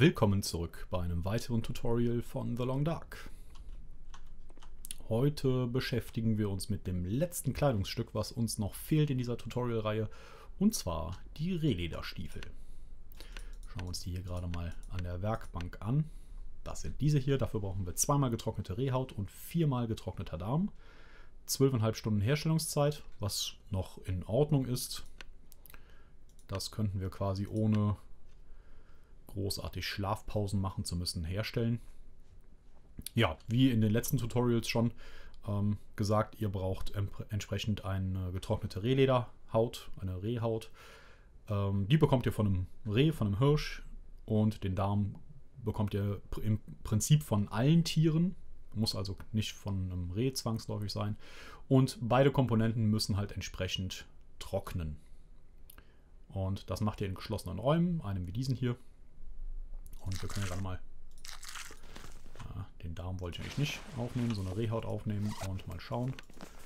Willkommen zurück bei einem weiteren Tutorial von The Long Dark. Heute beschäftigen wir uns mit dem letzten Kleidungsstück, was uns noch fehlt in dieser Tutorial-Reihe, und zwar die Rehlederstiefel. Schauen wir uns die hier gerade mal an der Werkbank an. Das sind diese hier, dafür brauchen wir 2-mal getrocknete Rehhaut und 4-mal getrockneter Darm. 12,5 Stunden Herstellungszeit, was noch in Ordnung ist. Das könnten wir quasi ohne großartig Schlafpausen machen zu müssen herstellen. Ja, wie in den letzten Tutorials schon gesagt, ihr braucht entsprechend eine getrocknete Rehlederhaut, eine Rehhaut. Die bekommt ihr von einem Reh, von einem Hirsch, und den Darm bekommt ihr im Prinzip von allen Tieren. Muss also nicht von einem Reh zwangsläufig sein. Und beide Komponenten müssen halt entsprechend trocknen. Und das macht ihr in geschlossenen Räumen, einem wie diesen hier. Und wir können ja gerade mal, den Darm wollte ich eigentlich nicht aufnehmen, so eine Rehhaut aufnehmen und mal schauen.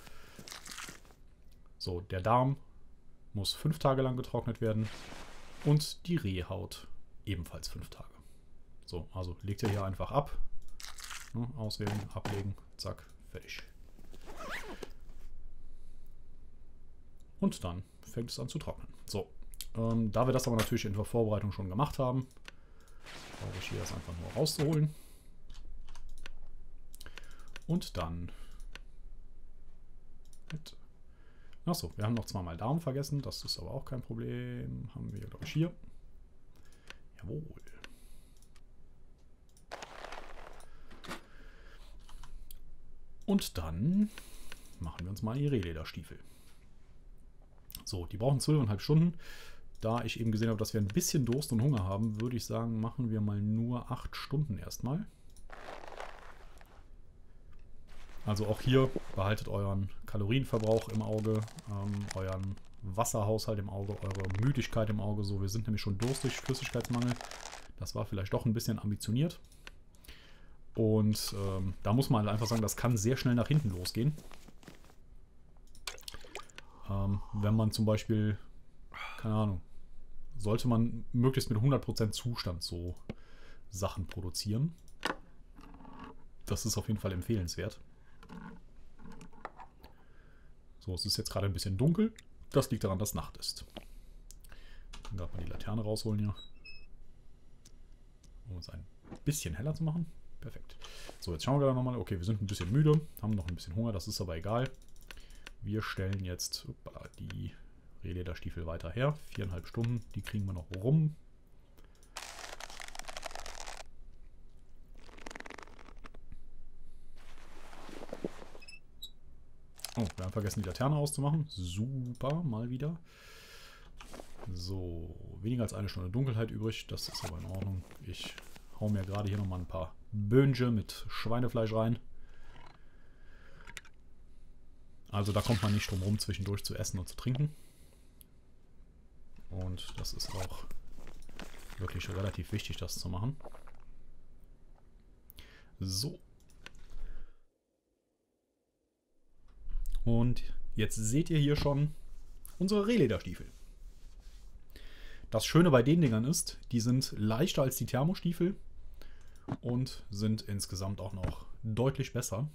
So, der Darm muss 5 Tage lang getrocknet werden und die Rehhaut ebenfalls 5 Tage. So, also legt ihr hier einfach ab, auswählen, ablegen, zack, fertig. Und dann fängt es an zu trocknen. So, da wir das aber natürlich in der Vorbereitung schon gemacht haben, brauche ich hier das einfach nur rauszuholen. Und dann... Achso, wir haben noch 2-mal Darm vergessen. Das ist aber auch kein Problem. Haben wir, glaube ich, hier. Jawohl. Und dann machen wir uns mal die Rehlederstiefel. So, die brauchen 12,5 Stunden. Da ich eben gesehen habe, dass wir ein bisschen Durst und Hunger haben, würde ich sagen, machen wir mal nur 8 Stunden erstmal. Also auch hier behaltet euren Kalorienverbrauch im Auge, euren Wasserhaushalt im Auge, eure Müdigkeit im Auge. So, wir sind nämlich schon durstig, Flüssigkeitsmangel. Das war vielleicht doch ein bisschen ambitioniert. Und da muss man halt einfach sagen, das kann sehr schnell nach hinten losgehen. Wenn man zum Beispiel, keine Ahnung, sollte man möglichst mit 100% Zustand so Sachen produzieren. Das ist auf jeden Fall empfehlenswert. So, es ist jetzt gerade ein bisschen dunkel. Das liegt daran, dass Nacht ist. Dann darf man die Laterne rausholen hier. Um es ein bisschen heller zu machen. Perfekt. So, jetzt schauen wir nochmal. Okay, wir sind ein bisschen müde, haben noch ein bisschen Hunger, das ist aber egal. Wir stellen jetzt die Rehlederstiefel weiter her. 4,5 Stunden, die kriegen wir noch rum. Oh, wir haben vergessen, die Laterne auszumachen. Super, mal wieder. So, weniger als 1 Stunde Dunkelheit übrig. Das ist aber in Ordnung. Ich hau mir gerade hier nochmal ein paar Böhnchen mit Schweinefleisch rein. Also da kommt man nicht drum rum, zwischendurch zu essen und zu trinken. Und das ist auch wirklich relativ wichtig, das zu machen. So. Und jetzt seht ihr hier schon unsere Rehlederstiefel. Das Schöne bei den Dingern ist, die sind leichter als die Thermostiefel und sind insgesamt auch noch deutlich besser.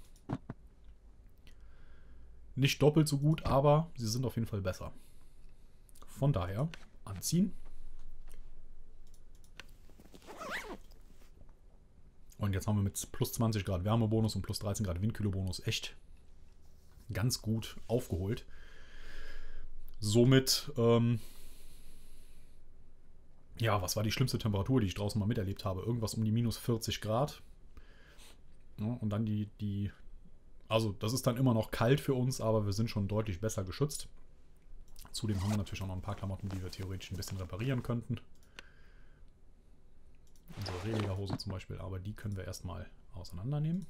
Nicht doppelt so gut, aber sie sind auf jeden Fall besser. Von daher anziehen. Und jetzt haben wir mit plus 20 Grad Wärmebonus und plus 13 Grad Windkühlebonus echt ganz gut aufgeholt. Somit, ja, was war die schlimmste Temperatur, die ich draußen mal miterlebt habe? Irgendwas um die minus 40 Grad. Ja, und dann also das ist dann immer noch kalt für uns, aber wir sind schon deutlich besser geschützt. Zudem haben wir natürlich auch noch ein paar Klamotten, die wir theoretisch ein bisschen reparieren könnten. Unsere Rehlederhose zum Beispiel, aber die können wir erstmal auseinandernehmen.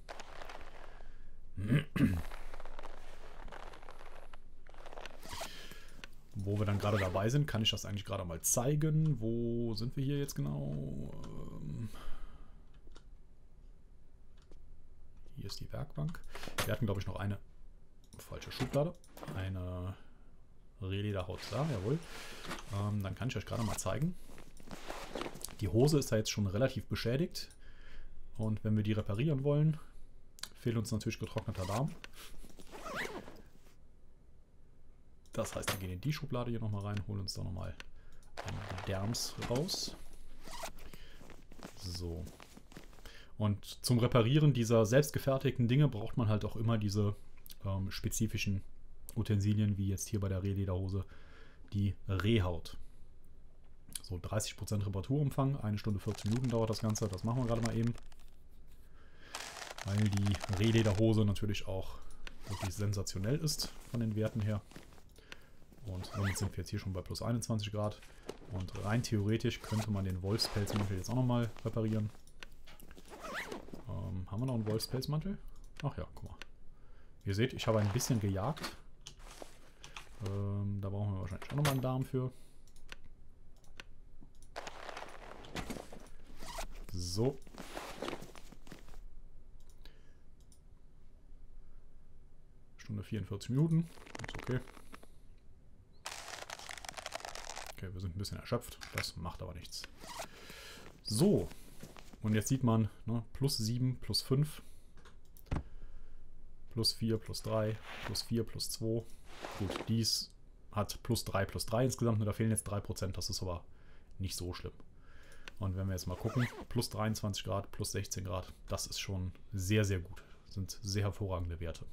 Wo wir dann gerade dabei sind, kann ich das eigentlich gerade mal zeigen. Wo sind wir hier jetzt genau? Hier ist die Werkbank. Wir hatten, glaube ich, noch eine falsche Schublade. Eine Rehlederhaut da, jawohl. Dann kann ich euch gerade mal zeigen. Die Hose ist da jetzt schon relativ beschädigt. Und wenn wir die reparieren wollen, fehlt uns natürlich getrockneter Darm. Das heißt, wir gehen in die Schublade hier nochmal rein, holen uns da nochmal einen Derms raus. So. Und zum Reparieren dieser selbstgefertigten Dinge braucht man halt auch immer diese spezifischen Utensilien, wie jetzt hier bei der Rehlederhose, die Rehhaut. So, 30% Reparaturumfang, 1 Stunde 14 Minuten dauert das Ganze, das machen wir gerade mal eben. Weil die Rehlederhose natürlich auch wirklich sensationell ist von den Werten her. Und damit sind wir jetzt hier schon bei plus 21 Grad. Und rein theoretisch könnte man den Wolfspelzmantel jetzt auch nochmal reparieren. Haben wir noch einen Wolfspelzmantel? Ach ja, guck mal. Ihr seht, ich habe ein bisschen gejagt. Da brauchen wir wahrscheinlich auch nochmal einen Darm für. So. Stunde 44 Minuten. Ist okay. Okay, wir sind ein bisschen erschöpft. Das macht aber nichts. So. Und jetzt sieht man, ne, plus 7, plus 5, plus 4, plus 3, plus 4, plus 2. Gut, dies hat plus 3 insgesamt. Und da fehlen jetzt 3%. Das ist aber nicht so schlimm. Und wenn wir jetzt mal gucken, plus 23 Grad, plus 16 Grad, das ist schon sehr, sehr gut. Das sind sehr hervorragende Werte.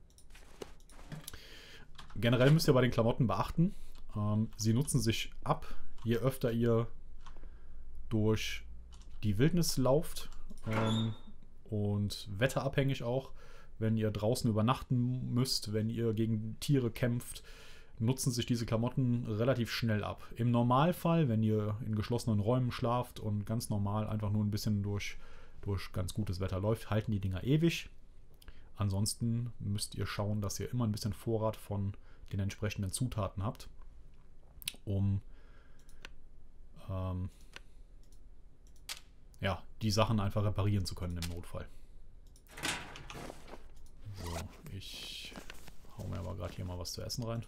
Generell müsst ihr bei den Klamotten beachten, sie nutzen sich ab, je öfter ihr durch die Wildnis lauft und wetterabhängig auch. Wenn ihr draußen übernachten müsst, wenn ihr gegen Tiere kämpft, nutzen sich diese Klamotten relativ schnell ab. Im Normalfall, wenn ihr in geschlossenen Räumen schlaft und ganz normal einfach nur ein bisschen durch ganz gutes Wetter läuft, halten die Dinger ewig. Ansonsten müsst ihr schauen, dass ihr immer ein bisschen Vorrat von den entsprechenden Zutaten habt, um ja, die Sachen einfach reparieren zu können im Notfall. So, ich hau mir aber gerade hier mal was zu essen rein.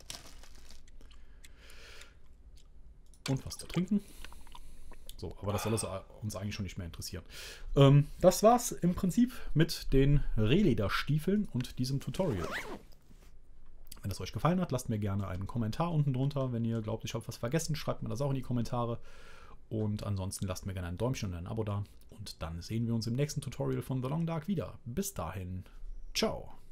Und was zu trinken. So, aber das soll uns eigentlich schon nicht mehr interessieren. Das war's im Prinzip mit den Rehlederstiefeln und diesem Tutorial. Wenn es euch gefallen hat, lasst mir gerne einen Kommentar unten drunter. Wenn ihr glaubt, ich habe was vergessen, schreibt mir das auch in die Kommentare. Und ansonsten lasst mir gerne ein Däumchen und ein Abo da. Und dann sehen wir uns im nächsten Tutorial von The Long Dark wieder. Bis dahin, ciao.